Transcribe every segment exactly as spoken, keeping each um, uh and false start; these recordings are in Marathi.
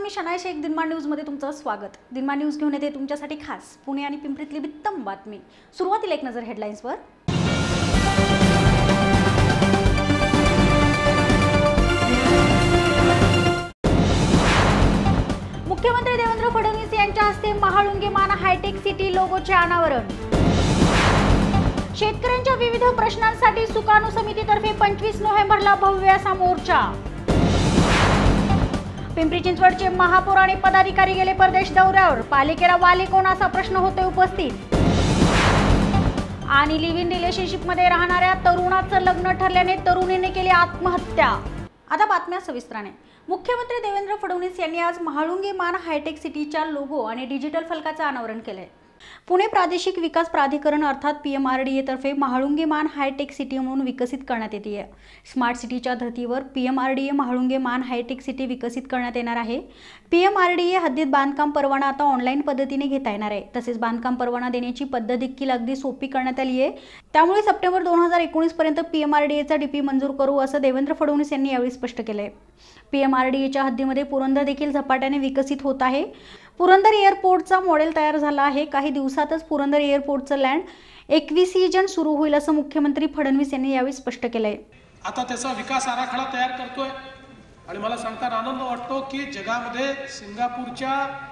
मी शनाय शेख, दिनमान न्यूजमध्ये तुमचं स्वागत। दिनमान न्यूज घेऊन येते तुमच्यासाठी खास पुणे आणि पिंपरीतली उत्तम बातमी। सुरुवातीला एक नजर हेडलाईन्सवर। मुख्यमंत्री देवेंद्र फडणवीस यांच्या हस्ते महाळुंगे मान हायटेक सिटी लोगोचे अनावरण। शेतकऱ्यांच्या विविध प्रश्नांसाठी सुकाणू समितीतर्फे पंचवीस नोव्हेंबरला भव्य असा मोर्चा। पिंपरी चिंचवडचे महापौर आणि पदाधिकारी गेले परदेश दौऱ्यावर, पालिकेला वाली कोण असा प्रश्न होते उपस्थित। आणि लिव्ह इन रिलेशनशिप मध्ये राहणाऱ्या तरुणाचं लग्न ठरल्याने तरुणीने केली आत्महत्या। आता बातम्या सविस्तराने। मुख्यमंत्री देवेंद्र फडणवीस यांनी आज महाळुंगे मान हायटेक सिटीच्या लोगो आणि डिजिटल फलकाचं अनावरण केले। पुणे प्रादेशिक विकास प्राधिकरण अर्थात पीएमआरडीए तर्फे महाळुंगे मान हायटेक सिटी म्हणून विकसित करण्यात येते। स्मार्ट सिटीच्या धर्तीवर पीएमआरडीए महाळुंगे मान हायटेक सिटी विकसित करण्यात येणार आहे। पीएमआरडीए हद्दीत बांधकाम परवाना आता ऑनलाईन पद्धतीने घेता येणार आहे। तसेच बांधकाम परवाना देण्याची पद्धत देखील अगदी सोपी करण्यात आली आहे। त्यामुळे सप्टेंबर दोन हजार एकोणीस पर्यंत पीएमआरडीएचा डीपी मंजूर करू असं देवेंद्र फडणवीस यांनी यावेळी स्पष्ट केले। पीएमआरडीएच्या हद्दीमध्ये पुरंदर देखील झपाट्याने विकसित होत आहे। पुरंदर एअरपोर्टचा मॉडेल तयार झाला आहे। काही दिवसातच पुरंदर एअरपोर्टचं लँड एक्विसिजन सुरू होईल असं मुख्यमंत्री फडणवीस यांनी यावेळी स्पष्ट केलंय। आता त्याचा विकास आराखडा तयार करतोय आणि मला सांगताना आनंद वाटतो की जगामध्ये सिंगापूरच्या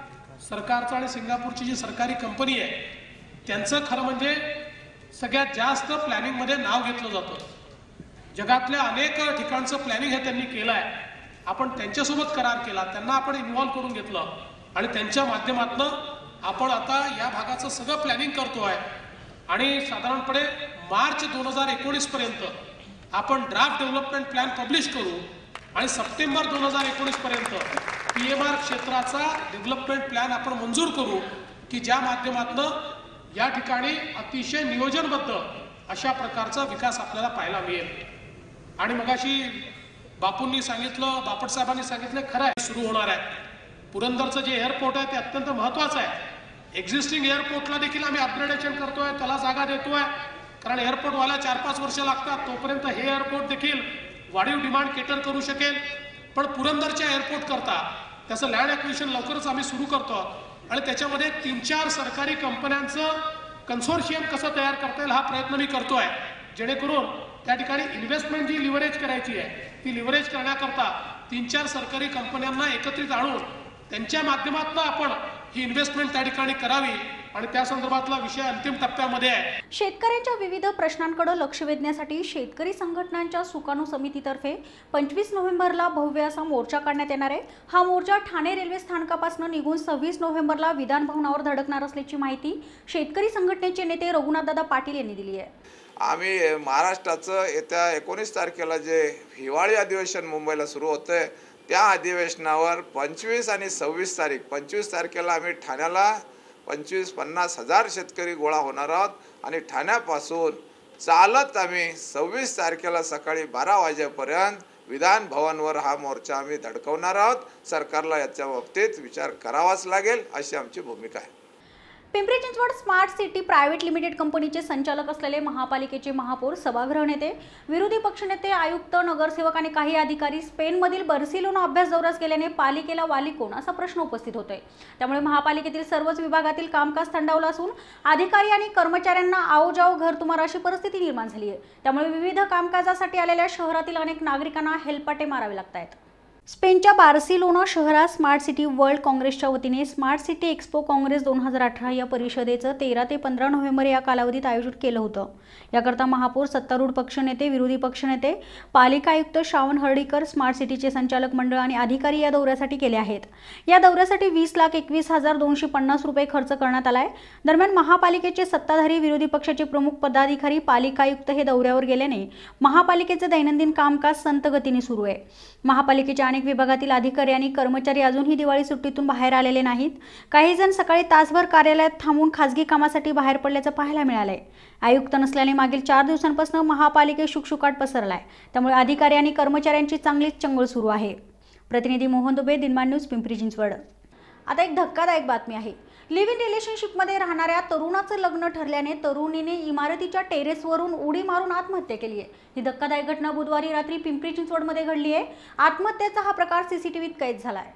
सरकारचा आणि सिंगापूरची जी सरकारी कंपनी आहे त्यांचं खरं म्हणजे सगळ्यात जास्त प्लॅनिंग मध्ये नाव घेतलं जातं। जगातल्या अनेक ठिकाणचं प्लॅनिंग हे त्यांनी केलं आहे। आपण त्यांच्यासोबत करार केला, त्यांना आपण इन्व्हॉल्व करून घेतलं आणि त्यांच्या माध्यमातून आपण आता या भागाचं सगळं प्लॅनिंग करतोय आणि साधारणपणे मार्च दोन हजार एकोणीस पर्यंत आपण ड्राफ्ट डेव्हलपमेंट प्लॅन पब्लिश करू आणि सप्टेंबर दोन हजार एकोणीस पर्यंत पीएमआर क्षेत्राचा डेव्हलपमेंट प्लॅन आपण मंजूर करू की ज्या माध्यमातून या ठिकाणी अतिशय नियोजनबद्ध अशा प्रकारचा विकास आपल्याला पाहायला मिळेल। आणि मगाशी बापूंनी सांगितलं, बापट साहेबांनी सांगितलं, खरं आहे, सुरू होणार आहे। पुरंदरचं जे एअरपोर्ट आहे ते अत्यंत महत्त्वाचं आहे। एक्झिस्टिंग एअरपोर्टला देखील आम्ही अपग्रेडेशन करतोय, त्याला जागा देतोय, कारण एअरपोर्ट व्हायला चार पाच वर्ष लागतात। तोपर्यंत हे एअरपोर्ट देखील वाढीव डिमांड केटर करू शकेल। पण पुरंदरच्या एअरपोर्ट करता त्याचं लँड ॲक्विजिशन लवकरच आम्ही सुरू करतो आणि त्याच्यामध्ये तीन चार सरकारी कंपन्यांचं कन्सोर्शियम कसं तयार करता येईल हा प्रयत्न मी करतोय, जेणेकरून त्या ठिकाणी इन्व्हेस्टमेंट जी लिव्हरेज करायची आहे ती लिव्हरेज करण्याकरता तीन चार सरकारी कंपन्यांना एकत्रित आणून त्यांच्या माध्यमातून आपण ही इन्व्हेस्टमेंट त्या ठिकाणी करावी आणि त्या संदर्भातला विषय अंतिम टप्प्यामध्ये आहे। शेतकऱ्यांच्या विविध प्रश्नांकडे लक्ष वेधण्यासाठी शेतकरी संघटनांच्या सुकाणू समितीतर्फे पंचवीस नोव्हेंबरला भव्य असा मोर्चा काढण्यात येणार आहे। हा मोर्चा ठाणे रेल्वे स्थानकापासून निघून सव्वीस नोव्हेंबरला विधान भवनावर धडकणार असल्याची माहिती शेतकरी संघटनेचे नेते रघुनाथदादा पाटील यांनी दिली आहे। आम्ही महाराष्ट्राचं येत्या एकोणीस तारखेला जे हिवाळी अधिवेशन मुंबईला सुरू होतंय त्या अधिवेशनावर पंचवीस आणि सव्वीस तारीख पंचवीस तारखेला आम्ही ठाण्याला पंचवीस पन्नास हजार शेतकरी गोळा होणार आहोत आणि ठाण्यापासून चालत आम्ही सव्वीस तारखेला सकाळी बारा वाजेपर्यंत विधान भवनवर हा मोर्चा आम्ही धडकवणार आहोत। सरकारला याच्या बाबतीत विचार करावाच लागेल अशी आमची भूमिका आहे। Pimpri Chinchwad smart city private limited कंपनीचे संचालक असलेले महापालिकेचे महापौर, सभागृह नेते, विरोधी पक्षनेते, आयुक्त, नगरसेवक आणि काही अधिकारी स्पेनमधील बार्सिलोना अभ्यास दौऱ्यास गेल्याने पालिकेला वाली कोण असा प्रश्न उपस्थित होतोय। त्यामुळे महापालिकेतील सर्वच विभागातील कामकाज थंडावलं असून अधिकारी आणि कर्मचाऱ्यांना आओ जाओ घर तुम्हारा अशी परिस्थिती निर्माण झाली आहे। त्यामुळे विविध कामकाजासाठी आलेल्या शहरातील अनेक नागरिकांना हेलपाटे मारावे लागत आहेत। स्पेनच्या बार्सिलोना शहरात स्मार्ट सिटी वर्ल्ड काँग्रेसच्या वतीने स्मार्ट सिटी एक्सपो काँग्रेस दोन हजार अठरा या परिषदेचं तेरा ते पंधरा नोव्हेंबर या कालावधीत आयोजित केलं होतं। याकरता महापौर, सत्तारूढ पक्षनेते, विरोधी पक्षनेते, पालिका आयुक्त श्रावण हर्डीकर, स्मार्ट सिटीचे संचालक मंडळ आणि अधिकारी या दौऱ्यासाठी गेले आहेत। या दौऱ्यासाठी वीस लाख एकवीस हजार दोनशे पन्नास रुपये खर्च करण्यात आलाय। दरम्यान महापालिकेचे सत्ताधारी, विरोधी पक्षाचे प्रमुख पदाधिकारी, पालिका आयुक्त हे दौऱ्यावर गेल्याने महापालिकेचे दैनंदिन कामकाज संत गतीने सुरू आहे। महापालिकेच्या अनेक विभागातील अधिकारी आणि कर्मचारी अजूनही दिवाळी सुट्टीतून बाहेर आलेले नाहीत। काही जण सकाळी तासभर कार्यालयात थांबून खासगी कामासाठी बाहेर पडल्याचं पाहायला मिळालंय। आयुक्त नसल्याने मागील चार दिवसांपासून महापालिकेत शुकशुकाट पसरलाय। त्यामुळे अधिकारी आणि कर्मचाऱ्यांची चांगलीच चंगळ सुरू आहे। प्रतिनिधी मोहन दुबे, दिनमान न्यूज, पिंपरी चिंचवड। आता एक धक्कादायक बातमी आहे। लिव्ह इन रिलेशनशिप मध्ये राहणाऱ्या तरुणाचं लग्न ठरल्याने तरुणीने इमारतीच्या टेरेसवरून उडी मारून आत्महत्या केली आहे। ही धक्कादायक घटना बुधवारी रात्री पिंपरी चिंचवडमध्ये घडली आहे। आत्महत्येचा हा प्रकार सीसीटीव्हीत कैद झाला आहे।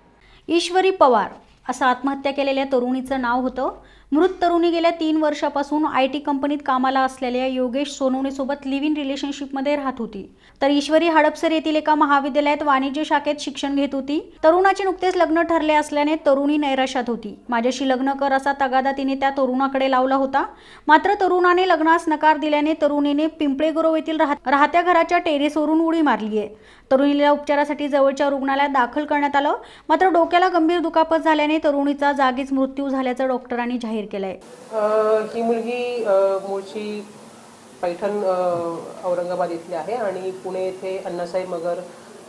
ईश्वरी पवार असं आत्महत्या केलेल्या तरुणीचं नाव होतं. मृत तरुणी गेल्या तीन वर्षापासून आय टी कंपनीत कामाला असलेल्या योगेश सोनवणेसोबत लिव्ह इन रिलेशनशिपमध्ये राहत होती. तर ईश्वरी हडपसर येथील एका महाविद्यालयात वाणिज्य शाखेत शिक्षण घेत होती. तरुणाचे नुकतेच लग्न ठरले असल्याने तरुणी नैराश्यात होती. माझ्याशी लग्न कर असा तगादा तिने त्या तरुणाकडे लावला होता. मात्र तरुणाने लग्नास नकार दिल्याने तरुणीने पिंपळेगुरव येथील राहत्या घराच्या टेरेसवरून उडी मारली आहे. तरुणीला उपचारासाठी जवळच्या रुग्णालयात दाखल करण्यात आलं. मात्र डोक्याला गंभीर दुखापत झाल्याने तरुणीचा जागीच मृत्यू झाल्याचं डॉक्टरांनी जाहीर केलंय. ही मुलगी मूळची पैठण औरंगाबाद इथली आहे आणि पुणे येथे अण्णासाहेब मगर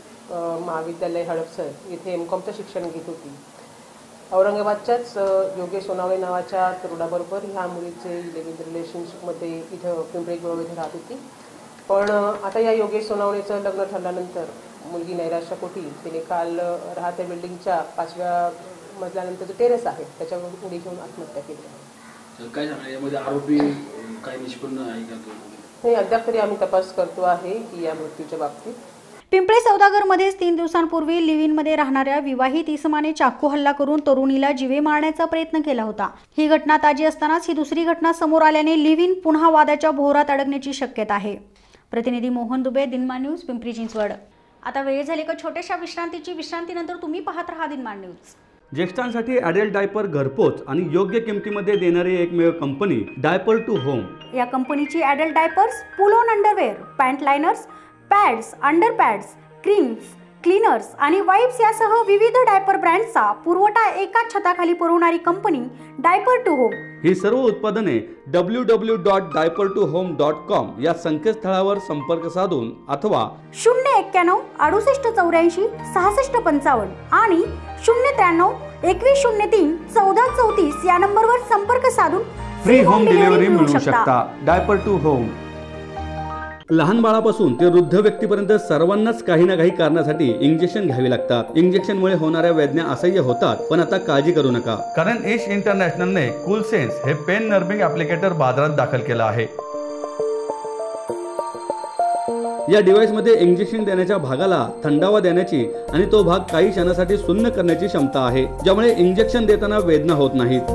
महाविद्यालय हडपसर इथे एम कॉमचं शिक्षण घेत होती. औरंगाबादच्याच योगेश सोनावणे नावाच्या तरुणाबरोबर ह्या मुलीचे लिव्ह इन रिलेशनशिपमध्ये इथं पिंपळेगुरव इथे राहत होती. पण आता या योगेश सोनावणेचं लग्न ठरल्यानंतर मुलगी नैराश्यपोटी तिने काल राहत्या बिल्डिंगच्या पाचव्या मजल्यानंतरचं टेरेस आहे त्याच्यावर उडी घेऊन आत्महत्या केली. काय झालं यामध्ये आरोपी काय निष्पन्न आहे का? नाही, अद्याप तरी आम्ही तपास करतो आहे की या मृत्यूच्या बाबतीत. पिंपळे सौदागरमध्येच तीन दिवसांपूर्वी लिव्ह इनमध्ये राहणाऱ्या विवाहित इसमाने चाकू हल्ला करून तरुणीला जीवे मारण्याचा प्रयत्न केला होता. ही घटना ताजी असतानाच ही दुसरी घटना समोर आल्याने लिव्ह इन पुन्हा वादाच्या भोवरात अडकण्याची शक्यता आहे. प्रतिनिधी मोहन दुबे, दिनमान न्यूज, पिंपरी चिंचवड. आता वेळ झाली का छोट्याशा विश्रांतीची. विश्रांतीनंतर तुम्ही पाहत राहा दिनमान न्यूज. ज्येष्ठांसाठी ॲडल्ट डायपर घरपोच आणि योग्य किमतीमध्ये देणारी एकमेव कंपनी डायपर टू होम. या कंपनीची adult diapers, pull on underwear, pant liners, pads, under pads, creams, cleaners आणि वाईप्स यासह विविध डायपर ब्रँड्सचा पुरवठा एकाच छताखाली पुरवणारी कंपनी डायपर टू होम. ही सर्व उत्पादने W W dot diaper to home dot com या संकेतस्थळावर संपर्क साधून अथवा शून्य एक्क्याण्णव अडुसष्ट चौऱ्याऐंशी सहासष्ट पंचावन्न आणि शून्य त्र्याण्णव एकवीस शून्य तीन चौदा चौतीस या नंबरवर संपर्क साधून फ्री होम डिलिव्हरी मिळवू शकता. Diaper to home. लहान बाळापासून ते वृद्ध व्यक्तीपर्यंत सर्वांनाच काही ना काही कारणासाठी इंजेक्शन घ्यावी लागतात. इंजेक्शनमुळे होणाऱ्या वेदना असह्य होतात, पण आता काळजी करू नका, कारण एश इंटरनॅशनलने कूल सेन्स हे पेन नर्विंग ऍप्लिकेटर बाजारात दाखल केलं आहे. या डिव्हाइसमध्ये इंजेक्शन देण्याच्या भागाला थंडावा देण्याची आणि तो भाग काही क्षणासाठी सुन्न करण्याची क्षमता आहे, ज्यामुळे इंजेक्शन देताना वेदना होत नाहीत.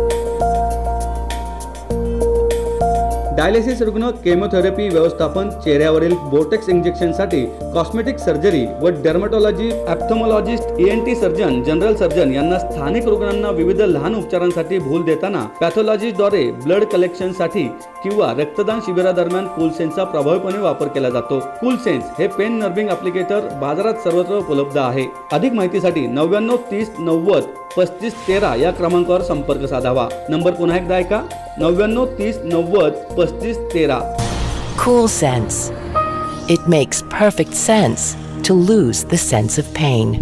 डायलिसिस रुग्ण, केमोथेरपी व्यवस्थापन, चेहऱ्यावरील बोटेक्स इंजेक्शनसाठी कॉस्मेटिक सर्जरी व dermatology, ophthalmologist, E N T surgeon, general surgeon यांना स्थानिक रुग्णांना विविध लहान उपचारांसाठी भूल देताना पॅथॉलॉजीद्वारे ब्लड कलेक्शनसाठी किंवा रक्तदान शिबिरादरम्यान कूलसेन्सचा प्रभावीपणे वापर केला जातो. कूलसेन्स हे पेन नर्विंग ऍप्लिकेटर बाजारात सर्वत्र उपलब्ध आहे. अधिक माहितीसाठी नव्याण्णव तीस नव्वद पस्तीस तेरा या क्रमांकावर संपर्क साधावा. नंबर पुन्हा एकदा ऐका, नव्याण्णव तीस नव्वद पस्तीस तेरा. Cool Sense. It makes perfect sense to lose the sense of pain.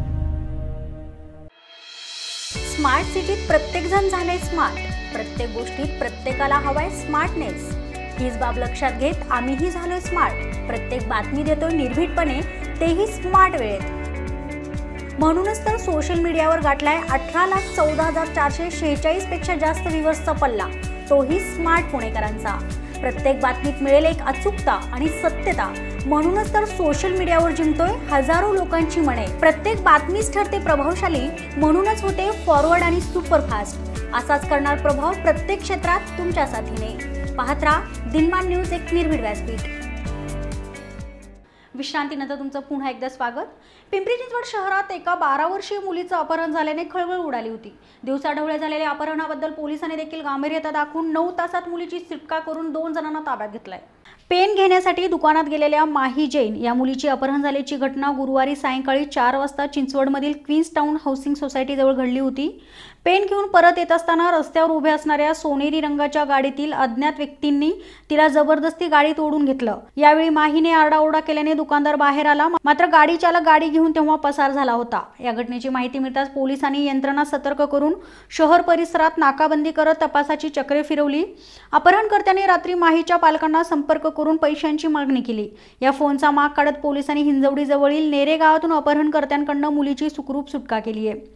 Smart सिटीत प्रत्येक जण झाले स्मार्ट. प्रत्येक गोष्टीत प्रत्येकाला हवाय स्मार्टनेस. हीच बाब लक्षात घेत आम्हीही झालोय स्मार्ट. प्रत्येक बातमी देतोय निर्भीडपणे, तेही स्मार्ट वेळेत. म्हणूनच तर सोशल मीडियावर गाठलाय अठरा लाख चौदा हजार चारशे शेहेचाळीस पेक्षा जास्त व्ह्यूअर्सचा पल्ला, तोही स्मार्ट पुणेकरांचा. प्रत्येक बातमीत मिळेल एक अचूकता आणि सत्यता, म्हणूनच तर सोशल मीडियावर जिंकतोय हजारो लोकांची मने. प्रत्येक बातमीच ठरते प्रभावशाली, म्हणूनच होते फॉरवर्ड आणि सुपरफास्ट. असाच करणार प्रभाव प्रत्येक क्षेत्रात तुमच्या साथीने. पाहत राहा दिनमान न्यूज, एक निर्भीड व्यासपीठ. विश्रांतीनंतर तुमचं पुन्हा एकदा स्वागत. पिंपरी चिंचवड शहरात एका बारा वर्षीय मुलीचं अपहरण झाल्याने खळबळ उडाली होती. दिवसाढवळ्या झालेल्या अपहरणाबद्दल पोलिसांनी देखील गांभीर्यता दाखवून नऊ तासात मुलीची सुटका करून दोन जणांना ताब्यात घेतलाय. पेन घेण्यासाठी दुकानात गेलेल्या माही जैन या मुलीची अपहरण झाल्याची घटना गुरुवारी सायंकाळी चार वाजता चिंचवडमधील क्वीन्स टाउन हाऊसिंग सोसायटीजवळ घडली होती. पेन घेऊन परत येत असताना रस्त्यावर उभ्या असणाऱ्या सोनेरी रंगाच्या गाडीतील अज्ञात व्यक्तींनी तिला जबरदस्ती गाडीत ओढून घेतलं. यावेळी माहीने आरडाओरडा केल्याने दुकानदार बाहेर आला, मात्र गाडी चालक गाडी घेऊन तेव्हा पसार झाला होता. या घटनेची माहिती मिळताच पोलिसांनी यंत्रणा सतर्क करून शहर परिसरात नाकाबंदी करत तपासाची चक्रे फिरवली. अपहरणकर्त्यांनी रात्री माहीच्या पालकांना संपर्क करून पैशांची मागणी केली. या फोनचा माग काढत पोलिसांनी हिंजवडी जवळील नेरे गावातून अपहरणकर्त्यांकडून मुलीची सुखरूप सुटका केली आहे.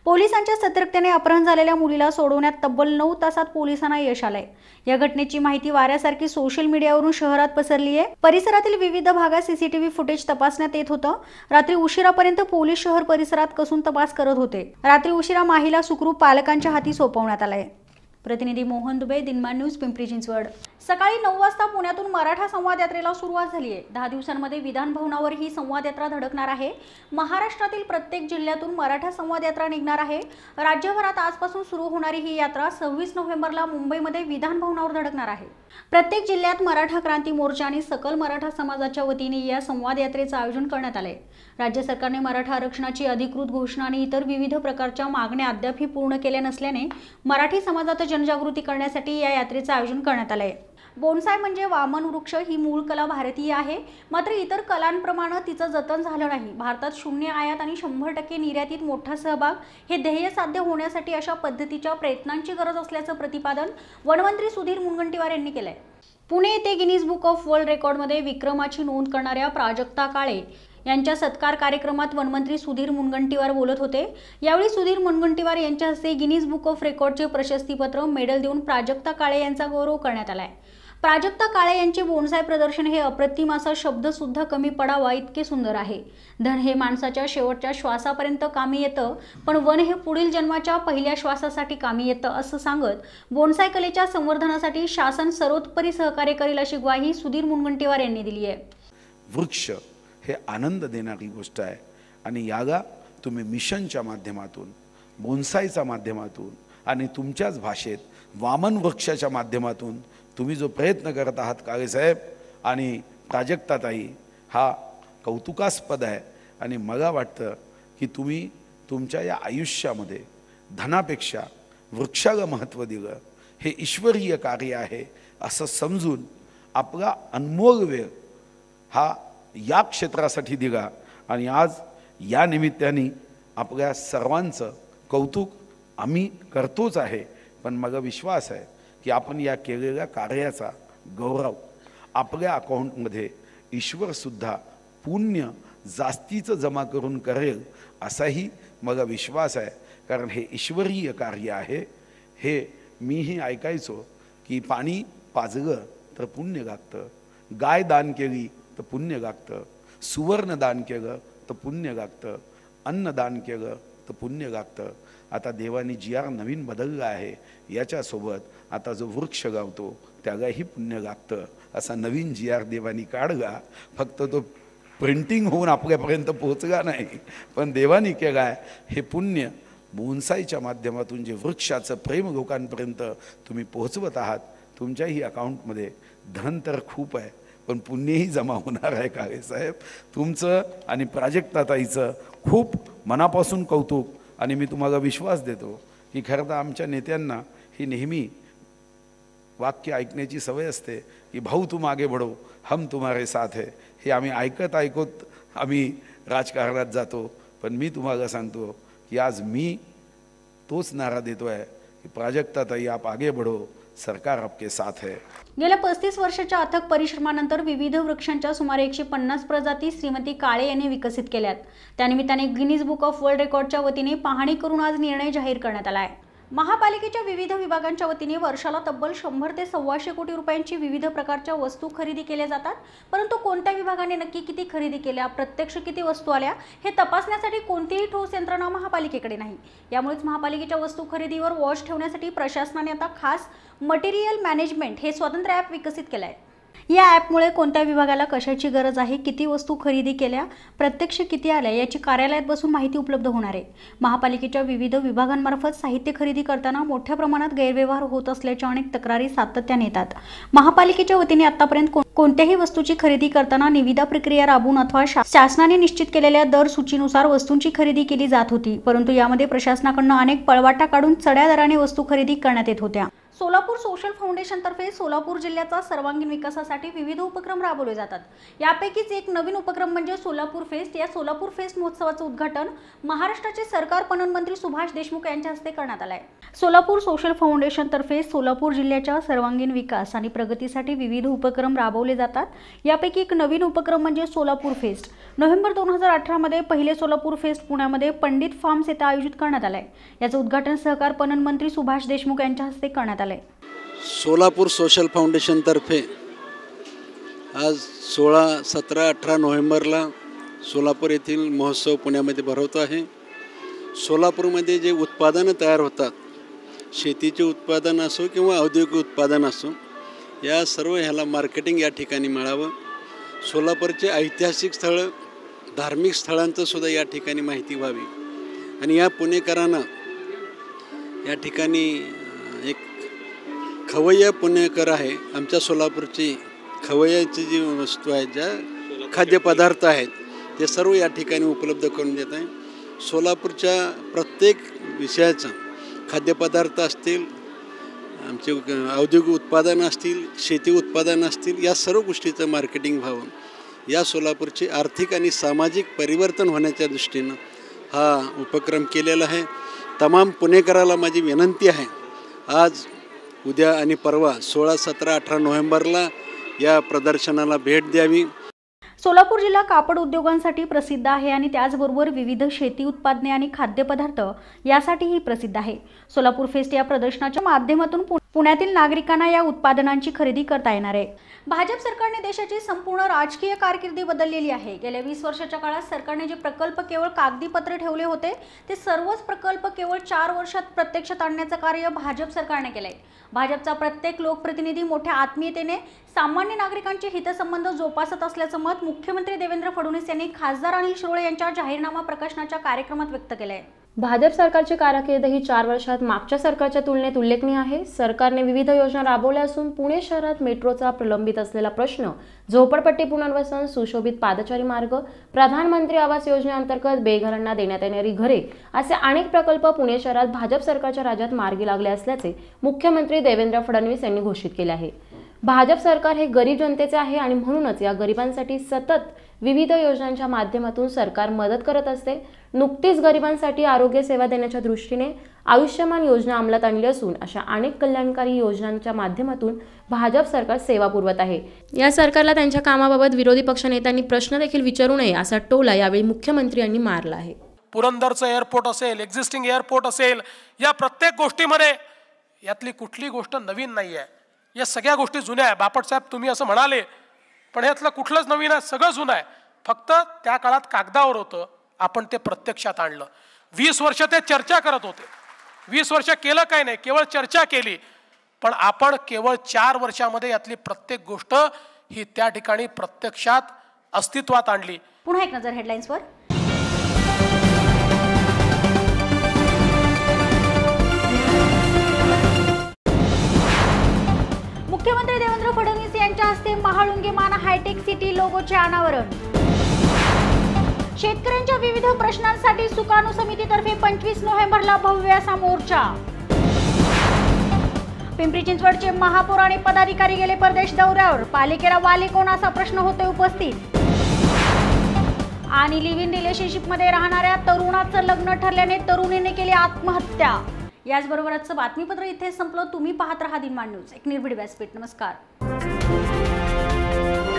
पोलिसांच्या सतर्कतेने अपहरण झालेल्या मुलीला सोडवण्यात तब्बल नऊ तासात पोलिसांना यश आलंय। या घटनेची माहिती वाऱ्यासारखी सोशल मीडियावरून शहरात पसरली आहे। परिसरातील विविध भागात सीसीटीव्ही फुटेज तपासण्यात येत होतं। रात्री उशिरापर्यंत पोलीस शहर परिसरात कसून तपास करत होते। रात्री उशिरा माहीला सुखरूप पालकांच्या हाती सोपवण्यात आलंय। प्रतिनिधी मोहन दुबे, दिनमान न्यूज, पिंपरी चिंचवड। सकाळी नऊ वाजता पुण्यातून मराठा संवाद यात्रेला सुरुवात झाली आहे। दहा दिवसांमध्ये विधान भवनावर ही संवाद यात्रा धडकणार आहे। महाराष्ट्रातील प्रत्येक जिल्ह्यातून मराठा संवाद यात्रा निघणार आहे। राज्यभरात आजपासून सुरू होणारी ही यात्रा सव्वीस नोव्हेंबरला मुंबईमध्ये विधान भवनावर धडकणार आहे। प्रत्येक जिल्ह्यात मराठा क्रांती मोर्चा आणि सकल मराठा समाजाच्या वतीने या संवाद यात्रेचं आयोजन करण्यात आले। राज्य सरकारने मराठा आरक्षणाची अधिकृत घोषणा आणि इतर विविध प्रकारच्या मागण्या अद्यापही पूर्ण केल्या नसल्याने मराठी समाजात जनजागृती करण्यासाठी या यात्रेचं आयोजन करण्यात आले आहे। बोन्साय म्हणजे वामन वृक्ष ही मूळ कला भारतीय आहे, मात्र इतर कलांप्रमाणे तिचं जतन झालं नाही। भारतात शून्य आयात आणि शंभर टक्के निर्यातीत मोठा सहभाग हे ध्येय साध्य होण्यासाठी अशा पद्धतीच्या प्रयत्नांची गरज असल्याचं प्रतिपादन वनमंत्री सुधीर मुनगंटीवार यांनी केलंय। पुणे येथे गिनीज बुक ऑफ वर्ल्ड रेकॉर्डमध्ये विक्रमाची नोंद करणाऱ्या प्राजक्ता काळे यांच्या सत्कार कार्यक्रमात वनमंत्री सुधीर मुनगंटीवार बोलत होते। यावेळी सुधीर मुनगंटीवार यांच्या हस्ते गिनीज बुक ऑफ रेकॉर्डचे प्रशस्तीपत्र, मेडल देऊन प्राजक्ता काळे यांचा गौरव करण्यात आलाय। प्राजक्ता काळे यांचे बोन्साय प्रदर्शन हे अप्रतिम असा शब्द सुद्धा कमी पडावा इतके सुंदर आहे। धन हे माणसाच्या शेवटच्या श्वासापर्यंत कामी येतं, पण वन हे पुढील जन्माच्या पहिल्या श्वासासाठी कामी येतं असं सांगत बोन्साय कलेच्या संवर्धनासाठी शासन सर्वतोपरी सहकार्य करेल अशी ग्वाही सुधीर मुनगंटीवार यांनी दिली आहे। वृक्ष हे आनंद देणारी गोष्ट आहे आणि याला तुम्ही मिशनच्या माध्यमातून, बोन्सायच्या माध्यमातून आणि तुमच्याच भाषेत वामन वृक्षाच्या माध्यमातून तुम्ही जो प्रयत्न करत आहात काळे साहेब आणि प्राजक्ताताई, हा कौतुकास्पद आहे। आणि मला वाटतं की तुम्ही तुमच्या या आयुष्यामध्ये धनापेक्षा वृक्षाला महत्त्व दिलं, हे ईश्वरीय कार्य आहे असं समजून आपला अनमोल वेळ हा या क्षेत्रासाठी दिला आणि आज या निमित्ताने आपल्या सर्वांचं कौतुक आम्ही करतोच आहे। पण मला विश्वास आहे की आपण या केलेल्या कार्याचा गौरव आपल्या अकाउंटमध्ये ईश्वरसुद्धा पुण्य जास्तीचं जमा करून करेल असाही मला विश्वास आहे, कारण हे ईश्वरीय कार्य आहे। हे मीही ऐकायचो की पाणी पाजलं तर पुण्य लागतं, गाय दान केली तर पुण्य लागतं, सुवर्ण दान केलं तर पुण्य लागतं, अन्न दान केलं तर पुण्य लागतं। आता देवानी जी आर नवीन बदलला आहे, याच्यासोबत आता जो वृक्ष लावतो त्यालाही पुण्य लागतं असा नवीन जी आर देवानी काढला। फक्त तो प्रिंटिंग होऊन आपल्यापर्यंत पोहोचला नाही, पण देवानी केला आहे हे पुण्य बोन्सायच्या माध्यमातून जे वृक्षाचं प्रेम लोकांपर्यंत तुम्ही पोहोचवत आहात। तुमच्याही अकाउंटमध्ये धन तर खूप आहे, पण पुण्यही जमा होणार आहे काळे साहेब। तुमचं आणि प्राजक्ताताईचं खूप मनापासून कौतुक आणि मी तुम्हाला विश्वास देतो की खरं तर आमच्या नेत्यांना ही नेहमी वाक्य ऐकण्याची सवय असते की भाऊ तुम आगे बढ़ो हम तुम्हारे साथ है। हे आम्ही ऐकत ऐकत आम्ही राजकारणात जातो, पण मी तुम्हाला सांगतो की आज मी तोच नारा देतो आहे की प्राजक्ताताई आप आगे बढ़ो, सरकार आपके साथ है। गेल्या पस्तीस वर्षाच्या अथक परिश्रमानंतर विविध वृक्षांच्या सुमारे एकशे पन्नास प्रजाती श्रीमती काळे यांनी विकसित केल्यात। त्यानिमित्ताने गिनीज बुक ऑफ वर्ल्ड रेकॉर्डच्या वतीने पाहणी करून आज निर्णय जाहीर करण्यात आला आहे। महापालिकेच्या विविध विभागांच्या वतीने वर्षाला तब्बल शंभर ते सव्वाशे कोटी रुपयांची विविध प्रकारच्या वस्तू खरेदी केल्या जातात, परंतु कोणत्या विभागाने नक्की किती खरेदी केल्या, प्रत्यक्ष किती वस्तू आल्या हे तपासण्यासाठी कोणतीही ठोस यंत्रणा महापालिकेकडे नाही। यामुळेच महापालिकेच्या वस्तू खरेदीवर वॉच ठेवण्यासाठी प्रशासनाने आता खास मटेरियल मॅनेजमेंट हे स्वतंत्र ॲप विकसित केलं आहे। या ॲपमुळे कोणत्या विभागाला कशाची गरज आहे, किती वस्तू खरेदी केल्या, प्रत्यक्ष किती आल्या याची कार्यालयात बसून माहिती उपलब्ध होणार आहे। महापालिकेच्या विविध विभागांमार्फत साहित्य खरेदी करताना मोठ्या प्रमाणात गैरव्यवहार होत असल्याच्या अनेक तक्रारी सातत्याने येतात। महापालिकेच्या वतीने आतापर्यंत कोणत्याही वस्तूची खरेदी करताना निविदा प्रक्रिया राबवून अथवा शासनाने निश्चित केलेल्या दर सूचीनुसार वस्तूंची खरेदी केली जात होती, परंतु यामध्ये प्रशासनाकडून अनेक पळवाटा काढून चढ्या दराने वस्तू खरेदी करण्यात येत होत्या। सोलापूर सोशल फाउंडेशनतर्फे सोलापूर जिल्ह्याचा सर्वांगीण विकासासाठी विविध उपक्रम राबवले जातात। यापैकीच एक नवीन उपक्रम म्हणजे सोलापूर फेस्ट। या सोलापूर फेस्ट महोत्सवाचं उद्घाटन महाराष्ट्राचे सरकार पणन मंत्री सुभाष देशमुख यांच्या हस्ते करण्यात आले आहे। सोलापूर सोशल फाउंडेशनतर्फे सोलापूर जिल्ह्याच्या सर्वांगीण विकास आणि प्रगतीसाठी विविध उपक्रम राबवले जातात. यापैकी एक नवीन उपक्रम म्हणजे सोलापूर फेस्ट. नोव्हेंबर दोन हजार अठरामध्ये पहिले सोलापूर फेस्ट पुण्यामध्ये पंडित फार्म्स येथे आयोजित करण्यात आले. याचं उद्घाटन सहकार पणन मंत्री सुभाष देशमुख यांच्या हस्ते करण्यात आले. सोलापूर सोशल फाउंडेशनतर्फे आज सोळा सतरा अठरा नोव्हेंबरला सोलापूर येथील महोत्सव पुण्यामध्ये भरवतो आहे. सोलापूरमध्ये जे उत्पादनं तयार होतात, शेतीचे उत्पादन असो किंवा औद्योगिक उत्पादन असो, या सर्व ह्याला मार्केटिंग या ठिकाणी मिळावं. सोलापूरचे ऐतिहासिक स्थळं, धार्मिक स्थळांचं सुद्धा या ठिकाणी माहिती व्हावी. आणि या पुणेकरांना या ठिकाणी एक खवय्या पुणेकर आहे. आमच्या सोलापूरची खवय्याची जी वस्तू आहेत, ज्या खाद्यपदार्थ आहेत, ते सर्व या ठिकाणी उपलब्ध करून देत आहे. सोलापूरच्या प्रत्येक विषयाचं खाद्यपदार्थ असतील, आमचे औद्योगिक उत्पादनं असतील, शेती उत्पादनं असतील, या सर्व गोष्टीचं मार्केटिंग व्हावं. या सोलापूरचे आर्थिक आणि सामाजिक परिवर्तन होण्याच्या दृष्टीनं हा उपक्रम केलेला आहे. तमाम पुणेकराला माझी विनंती आहे, आज उद्या आणि परवा सोळा सतरा अठरा नोव्हेंबरला या प्रदर्शनाला भेट द्यावी. सोलापूर जिल्हा कापड उद्योगांसाठी प्रसिद्ध आहे आणि त्याचबरोबर विविध शेती उत्पादने आणि खाद्यपदार्थ यासाठीही प्रसिद्ध आहे. सोलापूर फेस्ट या प्रदर्शनाच्या माध्यमातून पुण्यातील नागरिकांना या उत्पादनांची खरेदी करता येणार आहे. भाजप सरकारने देशाची संपूर्ण राजकीय कारकिर्दी बदललेली आहे. गेल्या वीस वर्षाच्या काळात सरकारने जे प्रकल्प केवळ कागदी पत्रे ठेवले होते, ते सर्वच प्रकल्प केवळ चार वर्षात प्रत्यक्षात आणण्याचं कार्य भाजप सरकारने केलंय. भाजपचा प्रत्येक लोकप्रतिनिधी मोठ्या आत्मीयतेने सामान्य नागरिकांचे हितसंबंध जोपासत असल्याचं मत मुख्यमंत्री देवेंद्र फडणवीस यांनी खासदार अनिल शिरोळे यांच्या जाहीरनामा प्रकाशनाच्या कार्यक्रमात व्यक्त केलंय. भाजप सरकारची कारकीर्द ही चार वर्षात मागच्या सरकारच्या तुलनेत उल्लेखनीय आहे. सरकारने विविध योजना राबवल्या असून पुणे शहरात मेट्रोचा प्रलंबित असलेला प्रश्न, झोपडपट्टी पुनर्वसन, सुशोभित पादचारी मार्ग, प्रधानमंत्री आवास योजनेअंतर्गत बेघरांना देण्यात येणारी घरे असे अनेक प्रकल्प पुणे शहरात भाजप सरकारच्या राज्यात मार्गी लागले असल्याचे मुख्यमंत्री देवेंद्र फडणवीस यांनी घोषित केले आहे. भाजप सरकार हे गरीब जनतेचे आहे आणि म्हणूनच या गरिबांसाठी सतत विविध योजनांच्या माध्यमातून सरकार मदत करत असते. नुकतीच गरिबांसाठी आरोग्य सेवा देण्याच्या दृष्टीने आयुष्यमान योजना अंमलात आणली असून अशा अनेक कल्याणकारी योजनांच्या माध्यमातून भाजप सरकार सेवा पुरवत आहे. या सरकारला त्यांच्या कामाबाबत विरोधी पक्षनेत्यांनी प्रश्न देखील विचारू नये असा टोला यावेळी मुख्यमंत्री यांनी मारला आहे. पुरंदरचं एअरपोर्ट असेल, एक्झिस्टिंग एअरपोर्ट असेल, या प्रत्येक गोष्टीमध्ये यातली कुठली गोष्ट नवीन नाही आहे. या सगळ्या गोष्टी जुन्या आहे. बापटसाहेब तुम्ही असं म्हणाले, पण यातलं कुठलंच नवीन आहे, सगळं जुनं आहे. फक्त त्या काळात कागदावर होतं, आपण ते प्रत्यक्षात आणलं. वीस वर्ष ते चर्चा करत होते. वीस वर्ष केलं काय नाही, केवळ चर्चा केली. पण आपण केवळ चार वर्षामध्ये यातली प्रत्येक गोष्ट ही त्या ठिकाणी प्रत्यक्षात अस्तित्वात आणली. पुन्हा एक नजर हेडलाईन्सवर. मुख्यमंत्री देवेंद्र फडणवीस यांच्या हस्ते महाळुंगे माना हायटेक सिटी लोगोचे अनावरण. शेतकऱ्यांच्या विविध प्रश्नांसाठी सुकाणू समितीतर्फे पंचवीस नोव्हेंबरला भव्य असा मोर्चा. पिंपरी चिंचवडचे महापौर आणि पदाधिकारी गेले परदेश दौऱ्यावर. पालिकेला वाली कोण असा प्रश्न होते उपस्थित. आणि लिव्ह इन रिलेशनशिप मध्ये राहणाऱ्या तरुणाचं लग्न ठरल्याने तरुणीने केली आत्महत्या. याचबरोबर आजचं बातमीपत्र इथे संपलं. तुम्ही पाहत रहा दिनमान न्यूज, एक निर्भीड व्यासपीठ. नमस्कार.